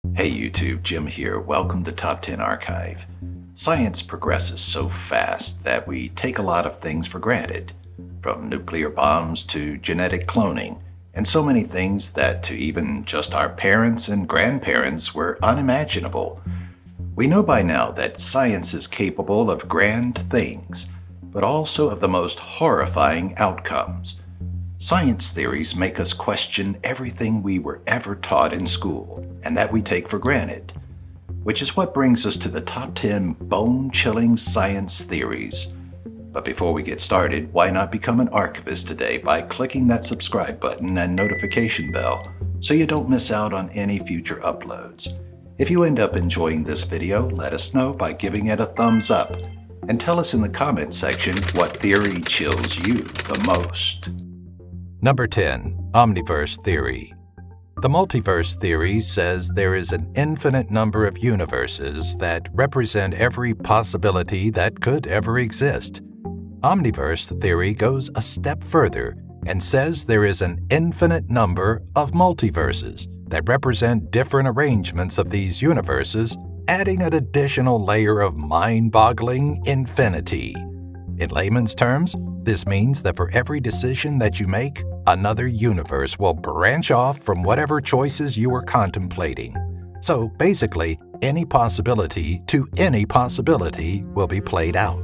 Hey YouTube, Jim here. Welcome to Top 10 Archive. Science progresses so fast that we take a lot of things for granted, from nuclear bombs to genetic cloning, and so many things that to even just our parents and grandparents were unimaginable. We know by now that science is capable of grand things, but also of the most horrifying outcomes. Science theories make us question everything we were ever taught in school and that we take for granted, which is what brings us to the top 10 bone-chilling science theories. But before we get started, why not become an archivist today by clicking that subscribe button and notification bell so you don't miss out on any future uploads. If you end up enjoying this video, let us know by giving it a thumbs up and tell us in the comments section what theory chills you the most. Number 10. Omniverse theory. The multiverse theory says there is an infinite number of universes that represent every possibility that could ever exist. Omniverse theory goes a step further and says there is an infinite number of multiverses that represent different arrangements of these universes, adding an additional layer of mind-boggling infinity. In layman's terms, this means that for every decision that you make, another universe will branch off from whatever choices you were contemplating. So basically, any possibility to any possibility will be played out.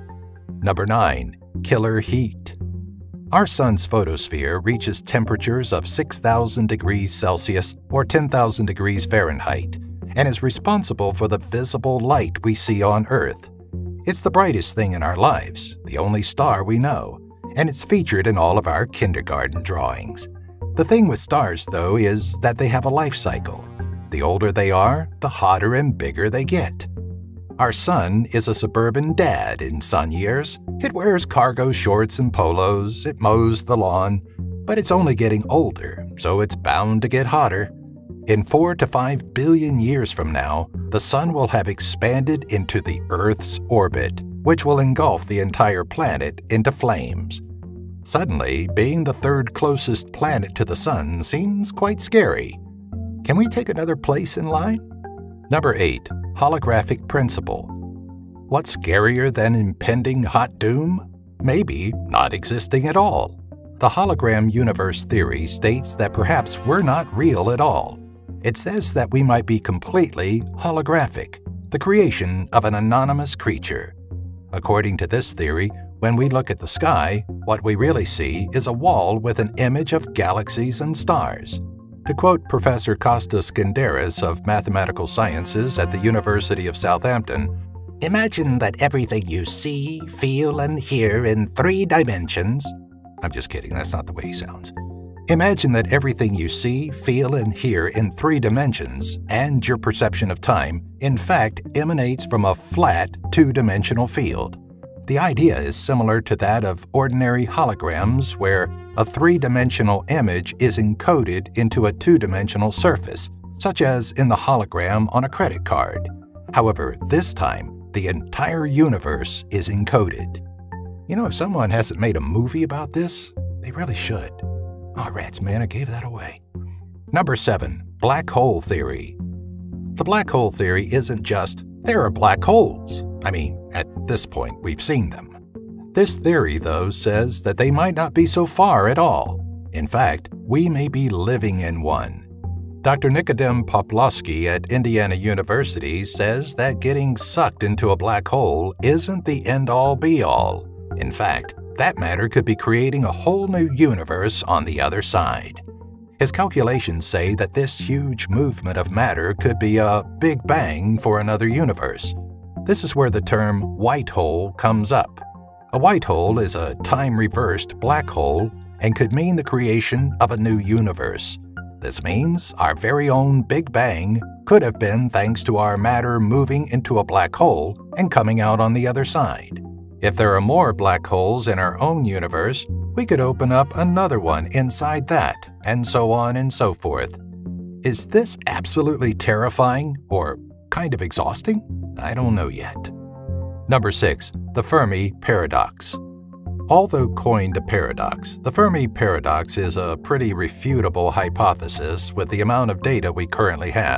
Number 9. Killer heat. Our sun's photosphere reaches temperatures of 6,000 degrees Celsius or 10,000 degrees Fahrenheit and is responsible for the visible light we see on Earth. It's the brightest thing in our lives, the only star we know, and it's featured in all of our kindergarten drawings. The thing with stars, though, is that they have a life cycle. The older they are, the hotter and bigger they get. Our sun is a suburban dad in sun years. It wears cargo shorts and polos, it mows the lawn, but it's only getting older, so it's bound to get hotter. In 4 to 5 billion years from now, the sun will have expanded into the Earth's orbit, which will engulf the entire planet into flames. Suddenly, being the third closest planet to the sun seems quite scary. Can we take another place in line? Number 8. Holographic principle. What's scarier than impending hot doom? Maybe not existing at all. The hologram universe theory states that perhaps we're not real at all. It says that we might be completely holographic, the creation of an anonymous creature. According to this theory, when we look at the sky, what we really see is a wall with an image of galaxies and stars. To quote Professor Kostas Skenderis of Mathematical Sciences at the University of Southampton, "Imagine that everything you see, feel, and hear in 3 dimensions..." I'm just kidding, that's not the way he sounds. Imagine that everything you see, feel, and hear in 3 dimensions, and your perception of time, in fact, emanates from a flat 2-dimensional field. The idea is similar to that of ordinary holograms, where a 3-dimensional image is encoded into a 2-dimensional surface, such as in the hologram on a credit card. However, this time, the entire universe is encoded. You know, if someone hasn't made a movie about this, they really should. Oh, rats, man, I gave that away. Number 7. Black hole theory. The black hole theory isn't just, there are black holes. I mean, at this point, we've seen them. This theory, though, says that they might not be so far at all. In fact, we may be living in one. Dr. Nikodem Poplawski at Indiana University says that getting sucked into a black hole isn't the end-all be-all. In fact, that matter could be creating a whole new universe on the other side. His calculations say that this huge movement of matter could be a big bang for another universe. This is where the term white hole comes up. A white hole is a time-reversed black hole and could mean the creation of a new universe. This means our very own Big Bang could have been thanks to our matter moving into a black hole and coming out on the other side. If there are more black holes in our own universe, we could open up another one inside that, and so on and so forth. Is this absolutely terrifying or kind of exhausting? I don't know yet. Number 6. The Fermi paradox. Although coined a paradox, the Fermi paradox is a pretty refutable hypothesis with the amount of data we currently have,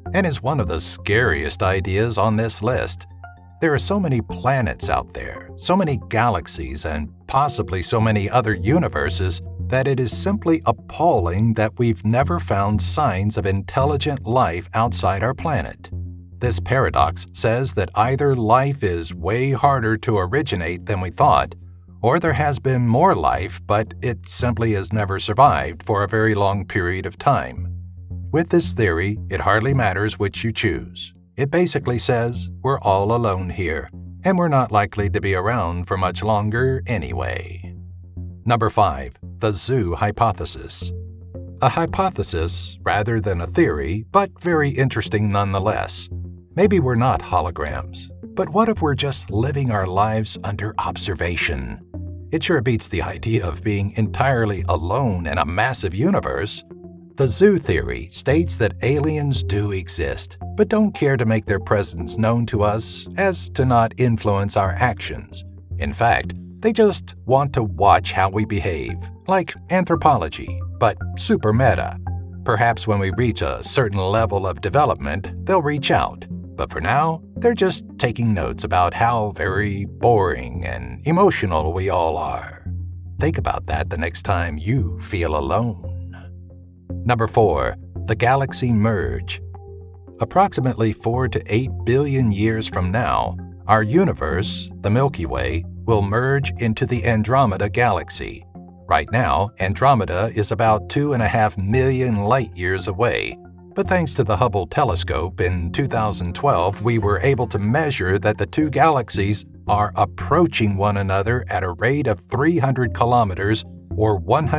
and is one of the scariest ideas on this list. There are so many planets out there, so many galaxies, and possibly so many other universes that it is simply appalling that we've never found signs of intelligent life outside our planet. This paradox says that either life is way harder to originate than we thought, or there has been more life, but it simply has never survived for a very long period of time. With this theory, it hardly matters which you choose. It basically says we're all alone here, and we're not likely to be around for much longer anyway. Number 5. The Zoo Hypothesis. A hypothesis rather than a theory, but very interesting nonetheless. Maybe we're not holograms, but what if we're just living our lives under observation? It sure beats the idea of being entirely alone in a massive universe. The zoo theory states that aliens do exist, but don't care to make their presence known to us as to not influence our actions. In fact, they just want to watch how we behave, like anthropology, but super meta. Perhaps when we reach a certain level of development, they'll reach out. But for now, they're just taking notes about how very boring and emotional we all are. Think about that the next time you feel alone. Number 4. The Galaxy Merge. Approximately 4 to 8 billion years from now, our universe, the Milky Way, will merge into the Andromeda Galaxy. Right now, Andromeda is about 2.5 million light-years away, but thanks to the Hubble telescope in 2012, we were able to measure that the two galaxies are approaching one another at a rate of 300 kilometers or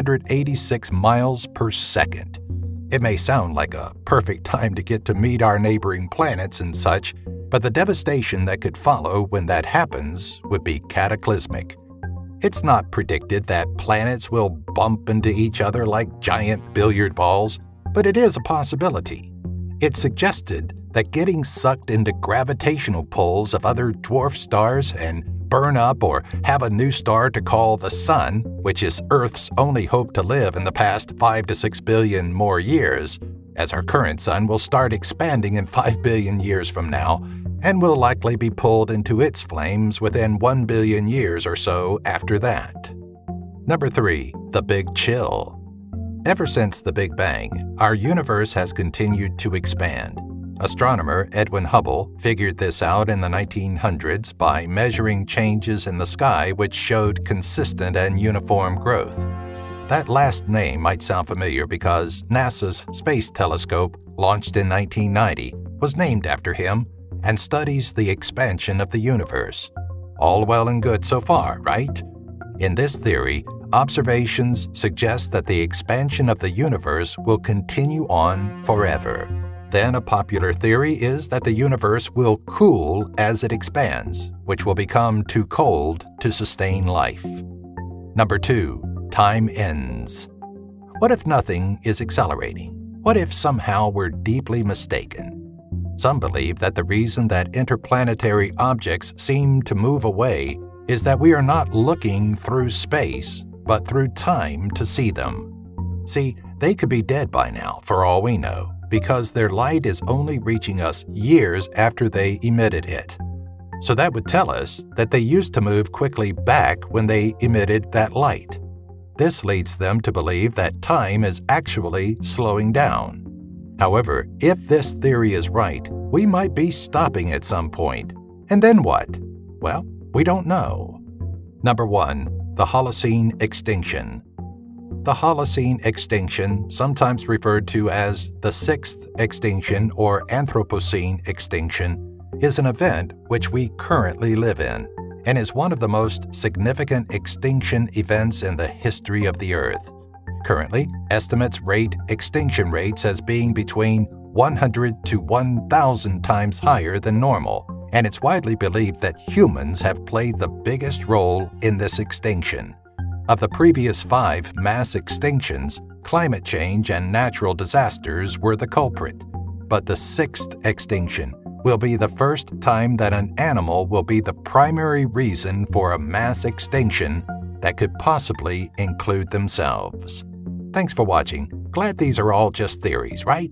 186 miles per second. It may sound like a perfect time to get to meet our neighboring planets and such, but the devastation that could follow when that happens would be cataclysmic. It's not predicted that planets will bump into each other like giant billiard balls, but it is a possibility. It's suggested that getting sucked into gravitational pulls of other dwarf stars and burn up or have a new star to call the Sun, which is Earth's only hope to live in the past 5 to 6 billion more years, as our current Sun will start expanding in 5 billion years from now, and will likely be pulled into its flames within 1 billion years or so after that. Number 3. The Big Chill. Ever since the Big Bang, our universe has continued to expand. Astronomer Edwin Hubble figured this out in the 1900s by measuring changes in the sky which showed consistent and uniform growth. That last name might sound familiar because NASA's Space Telescope, launched in 1990, was named after him and studies the expansion of the universe. All well and good so far, right? In this theory, observations suggest that the expansion of the universe will continue on forever. Then a popular theory is that the universe will cool as it expands, which will become too cold to sustain life. Number 2. Time ends. What if nothing is accelerating? What if somehow we're deeply mistaken? Some believe that the reason that interplanetary objects seem to move away is that we are not looking through space, but through time to see them. See, they could be dead by now, for all we know, because their light is only reaching us years after they emitted it. So that would tell us that they used to move quickly back when they emitted that light. This leads them to believe that time is actually slowing down. However, if this theory is right, we might be stopping at some point. And then what? Well, we don't know. Number 1. The Holocene Extinction. The Holocene extinction, sometimes referred to as the sixth extinction or Anthropocene extinction, is an event which we currently live in and is one of the most significant extinction events in the history of the Earth. Currently, estimates rate extinction rates as being between 100 to 1,000 times higher than normal, and it's widely believed that humans have played the biggest role in this extinction. Of the previous 5 mass extinctions, climate change and natural disasters were the culprit. But the 6th extinction will be the first time that an animal will be the primary reason for a mass extinction that could possibly include themselves. Thanks for watching. Glad these are all just theories, right?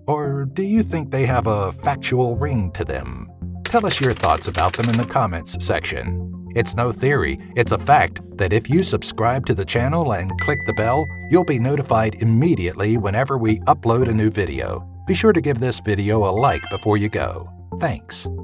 Or do you think they have a factual ring to them? Tell us your thoughts about them in the comments section. It's no theory, it's a fact that if you subscribe to the channel and click the bell, you'll be notified immediately whenever we upload a new video. Be sure to give this video a like before you go. Thanks.